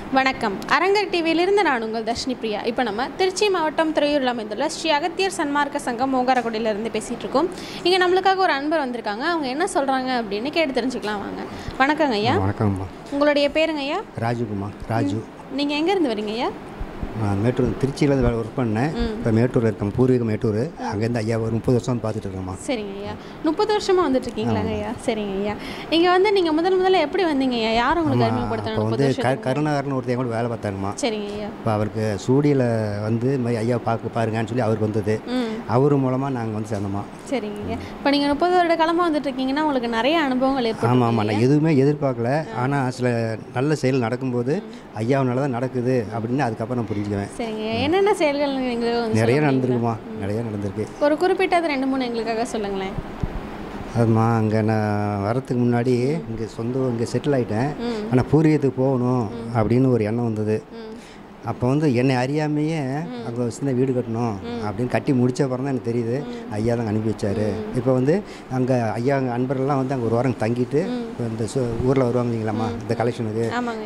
வணக்கம். அரங்கர் டிவியிலிருந்து நான் உங்கள் தர்ஷினி பிரியா. இப்போ நம்ம திருச்சி மாவட்டம் துறையூரில் அமைந்துள்ள ஸ்ரீ அகத்தியர் சன்மார்க்க சங்கம் ஓங்காரக்குடியிலேருந்து பேசிகிட்டு இருக்கோம். இங்கே நம்மளுக்காக ஒரு அன்பர் வந்திருக்காங்க. அவங்க என்ன சொல்கிறாங்க அப்படின்னு கேட்டு தெரிஞ்சுக்கலாம் வாங்க. வணக்கங்க ஐயா. வணக்கம்மா. உங்களுடைய பேருங்க ஐயா? ராஜுகுமார். ராஜு. நீங்கள் எங்கேருந்து வரீங்க ஐயா? நான் மேட்டூர் திருச்சியில் ஒர்க் பண்ணேன். இப்போ மேட்டூரில் இருக்கேன். பூர்வீக மேட்டூர். அங்கேருந்து ஐயா ஒரு 30 வருஷம் பார்த்துட்டு இருக்கோம்மா. சரிங்க ஐயா. 30 வருஷமாக வந்துட்டு இருக்கீங்களாங்க ஐயா? சரிங்க ஐயா. இங்கே வந்து நீங்கள் முதல்ல எப்படி வந்தீங்க ஐயா? யார் உங்களுக்கு அறிமுகப்படுத்தினாங்க? இப்போ வந்து கருணாகரன் ஒருத்தர் கூட வேலை பார்த்தாருமா. சரிங்க ஐயா. இப்போ அவருக்கு சூடியில் வந்து இந்த மாதிரி ஐயா பாருங்கன்னு சொல்லி அவருக்கு வந்தது. அவர் மூலமாக நாங்கள் வந்து சேர்ந்தோமா. சரிங்க ஐயா. இப்போ நீங்கள் 30 வருட காலமாக வந்துட்டு இருக்கீங்கன்னா உங்களுக்கு நிறைய அனுபவங்கள் ஏற்படும். ஆமாம் ஆமாம். நான் எதுவுமே எதிர்பார்க்கல. ஆனால் சில நல்ல செயல் நடக்கும்போது ஐயாவனால தான் நடக்குது அப்படின்னு அதுக்கப்புறம் நான் புரிஞ்சுக்குவேன். சரிங்க. என்னென்ன செயல்கள் எங்களுக்கு நிறைய நடந்திருக்குமா? நிறைய நடந்திருக்கு. ஒரு குறிப்பிட்டது 2-3 எங்களுக்காக சொல்லுங்களேன். அதுமா அங்கே நான் வரத்துக்கு முன்னாடி இங்கே இங்கே செட்டில் ஆகிட்டேன். ஆனால் பூர்வீகத்துக்கு போகணும் அப்படின்னு ஒரு எண்ணம் வந்தது. அப்போ வந்து என்னை அறியாமையே அங்கே சின்ன வீடு கட்டணும் அப்படின்னு கட்டி முடித்த அப்புறம் தான் எனக்கு தெரியுது ஐயா தான் அனுப்பி வச்சார். இப்போ வந்து அங்கே ஐயா அங்கே அன்பர்கள்லாம் வந்து அங்கே ஒரு வாரம் தங்கிட்டு இந்த ஊரில் வருவாங்க இல்லைங்களாம்மா இந்த கலெக்ஷனுக்கு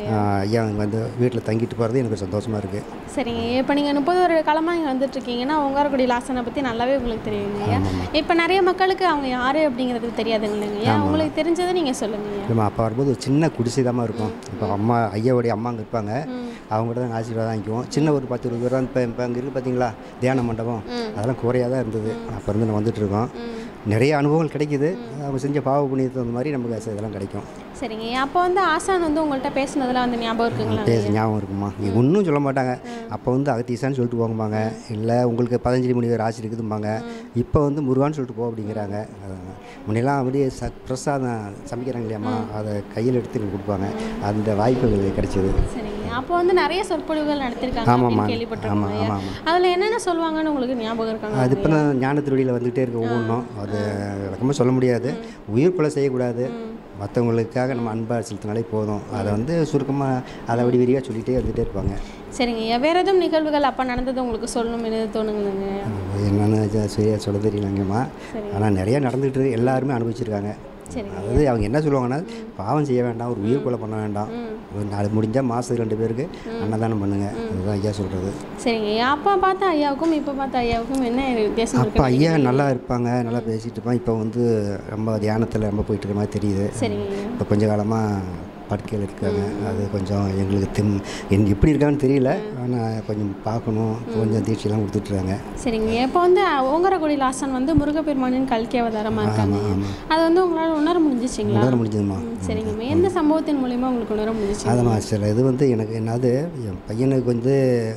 ஐயா அங்கே வந்து வீட்டில் தங்கிட்டு போகிறது எனக்கு சந்தோஷமாக இருக்குது. சரிங்க. இப்போ நீங்கள் 30 வருட காலமாக இங்கே வந்துட்டுருக்கீங்கன்னா ஓங்காரக்குடியில் ஆசனை பற்றி நல்லாவே உங்களுக்கு தெரியுங்க ஐயா. இப்போ நிறைய மக்களுக்கு அவங்க யார் அப்படிங்கிறது தெரியாதுங்க இல்லைங்கய்யா. உங்களுக்கு தெரிஞ்சதை நீங்கள் சொல்லுங்கள். இல்லைம்மா, அப்போ வரும்போது ஒரு சின்ன குடிசைதாம்மா இருக்கும். இப்போ அம்மா ஐயாவுடைய அம்மா அங்கே இருப்பாங்க. அவங்கள்ட்ட தான் ஆசீர்வாதம் வாங்கிக்குவோம். சின்ன ஒரு 10-20 பேர் இப்போ அங்கே இருக்குது பார்த்தீங்களா தியான மண்டபம், அதெல்லாம் குறையாக தான் இருந்தது. அப்போ இருந்து நான் வந்துட்டுருக்கோம். நிறைய அனுபவங்கள் கிடைக்கிது. அவங்க செஞ்ச பாவ புண்ணியத்தை அந்த மாதிரி நமக்கு இதெல்லாம் கிடைக்கும். சரிங்க. அப்போ வந்து ஆசான் வந்து உங்கள்கிட்ட பேசுனதில் வந்து ஞாபகம் இருக்குங்களா? ஞாபகம் இருக்குமா? ஒன்றும் சொல்ல மாட்டாங்க. அப்போ வந்து அகத்தீசான்னு சொல்லிட்டு போகும்பாங்க, இல்லை உங்களுக்கு 15 மணி ராசி இருக்குதும்பாங்க. இப்போ வந்து முருகான்னு சொல்லிட்டு போ அப்படிங்கிறாங்க. முன்னெல்லாம் அப்படியே பிரசாதம் சமைக்கிறாங்க இல்லையாம்மா, அதை கையில் எடுத்து எனக்கு கொடுப்பாங்க. அந்த வாய்ப்புகள் கிடைச்சிது. சரிங்க. அப்போ வந்து நிறைய சொற்பொழிவுகள் நடத்திருக்காங்க கேள்விப்பட்டிருக்கோம். அதில் என்னென்ன சொல்லுவாங்கன்னு உங்களுக்கு ஞாபகம் இருக்காங்க? அது இப்போ நான் ஞானத்திருவடியில் வந்துகிட்டே இருக்க ஒவ்வொன்றும் அது விளக்கமாக சொல்ல முடியாது. உயிர் கொலை செய்யக்கூடாது, மற்றவங்களுக்காக நம்ம அன்பாக செலுத்தினாலே போதும். அதை வந்து சுருக்கமாக அதை அப்படி விரிவாக சொல்லிகிட்டே வந்துகிட்டே இருப்பாங்க. சரிங்க. வேறு எதுவும் நிகழ்வுகள் அப்போ நடந்தது உங்களுக்கு சொல்லணும்னு தோணுங்க? என்னென்னு சரியாக சொல்ல தெரியலங்கம்மா. ஆனால் நிறையா நடந்துகிட்டு இருக்கு. எல்லாருமே அனுபவிச்சிருக்காங்க. அதாவது அவங்க என்ன சொல்லுவாங்கன்னா, பாவம் செய்ய வேண்டாம், ஒரு உயிர் கொலை பண்ண வேண்டாம், அது முடிஞ்சால் மாதத்துக்கு 2 பேருக்கு அன்னதானம் பண்ணுங்க, அதுதான் ஐயா சொல்கிறது. சரிங்க. அப்போ பார்த்த ஐயாவுக்கும் இப்போ பார்த்த ஐயாவுக்கும் என்ன வித்தியாசம்? அப்போ ஐயா நல்லா இருப்பாங்க, நல்லா பேசிகிட்டு இருப்பாங்க. இப்போ வந்து ரொம்ப தியானத்தில் ரொம்ப போயிட்டு இருக்க மாதிரி தெரியுது. இப்போ கொஞ்ச காலமாக படுக்கையில் இருக்காங்க. அது கொஞ்சம் எங்களுக்கு எப்படி இருக்கான்னு தெரியல. ஆனால் கொஞ்சம் பார்க்கணும், கொஞ்சம் தீட்சையெல்லாம் கொடுத்துட்ருக்காங்க. சரிங்க. இப்போ வந்து ஓங்காரக்குடியில் ஆசான் வந்து முருகப்பெருமானின் கல்கி அவதாரமாக இருக்காங்க. அது வந்து உங்களால் உணர முடிஞ்சிச்சிங்களா? உணர முடிஞ்சதுமா. சரிங்க. எந்த சம்பவத்தின் மூலிமா உங்களுக்கு உணர முடிஞ்சிச்சு? அதம்மா சில இது வந்து எனக்கு என்னது, என் பையனுக்கு வந்து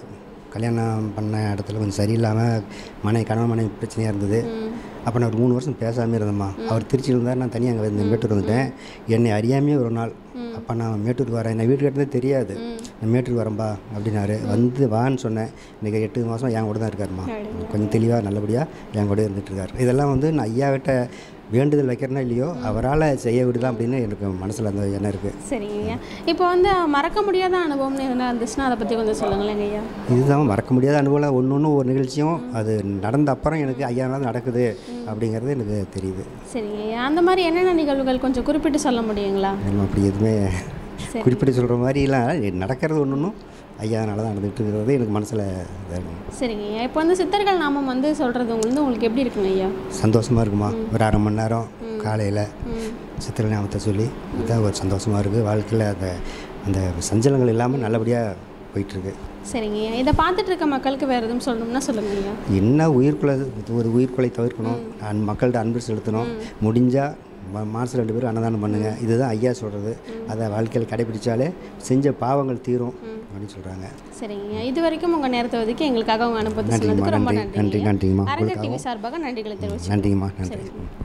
கல்யாணம் பண்ண இடத்துல கொஞ்சம் சரியில்லாமல் கணவன் மனைவி பிரச்சனையாக இருந்தது. அப்போ நான் ஒரு 3 வருஷம் பேசாமல் இருந்தேம்மா. அவர் திருச்சியில் இருந்தார், நான் தனியாக அங்கே வந்து மேட்டூர் வந்துட்டேன். என்னை அறியாமையே ஒரு நாள் அப்போ நான் மேட்டூருக்கு வரேன், நான் வீட்டு கட்டினதே தெரியாது, நான் மேட்டூருக்கு வரேன்பா அப்படின்னாரு. வந்து வான்னு சொன்னேன். இன்றைக்கி 8 மாதம் என் கூட தான் இருக்காருமா. கொஞ்சம் தெளிவாக நல்லபடியாக என் கூட இருந்துகிட்ருக்காரு. இதெல்லாம் வந்து நான் ஐயாவிட்ட வேண்டுதல் வைக்கிறேன்னா இல்லையோ அவரால் செய்ய விடுதான் அப்படின்னு எனக்கு மனசில் அந்த எண்ணம் இருக்குது. சரிங்க. இப்போ வந்து மறக்க முடியாத அனுபவம் என்ன இருந்துச்சுன்னா அதை பற்றி கொஞ்சம் சொல்லுங்களேங்க ஐயா. இதுதான் மறக்க முடியாத அனுபவம். ஒன்று ஒரு நிகழ்ச்சியும் அது நடந்த அப்புறம் எனக்கு ஐயானால நடக்குது அப்படிங்கிறது எனக்கு தெரியுது. சரிங்க ஐயா. அந்த மாதிரி என்னென்ன நிகழ்வுகள் கொஞ்சம் குறிப்பிட்டு சொல்ல முடியுங்களா? அப்படி எதுவுமே குறிப்பிட்டு சொல்கிற மாதிரிலாம் நடக்கிறது ஒன்றும் ஐயானால தான் நடந்துகிட்டு இருக்கிறது எனக்கு மனசில் இதாகும். சரிங்க ஐயா. இப்போ வந்து சித்தர்கள் நாமம் வந்து சொல்கிறது உங்களுக்கு எப்படி இருக்குங்க ஐயா? சந்தோஷமாக இருக்குமா. ஒரு 1/2 மணி நேரம் காலையில் சித்தர்கள் நாமத்தை சொல்லி இதுதான் ஒரு சந்தோஷமாக இருக்குது. வாழ்க்கையில் அந்த சஞ்சலங்கள் இல்லாமல் நல்லபடியாக போயிட்டுருக்கு. சரிங்க. இதை பார்த்துட்டு இருக்க மக்களுக்கு வேறு எதுவும் சொல்லணும்னா சொல்லுங்க ஐயா. என்ன ஒரு உயிர்கொலை தவிர்க்கணும், மக்கள்கிட்ட அன்பு செலுத்தணும், முடிஞ்சால் மாதம் 2 பேரும் அன்னதானம் பண்ணுங்கள், இதுதான் ஐயா சொல்கிறது. அதை வாழ்க்கையில் கடைபிடிச்சாலே செஞ்ச பாவங்கள் தீரும் அப்படின்னு சொல்கிறாங்க. சரிங்க. இது வரைக்கும் உங்கள் நேரத்தை ஒதுக்கி எங்களுக்காக உங்கள் அனுபவத்தை சொன்னதுக்கு ரொம்ப நன்றி. நன்றிங்கம்மா. அரங்க டிவி சார்பாக நன்றிகளை தெரிவிச்சு. நன்றிங்கம்மா. நன்றி.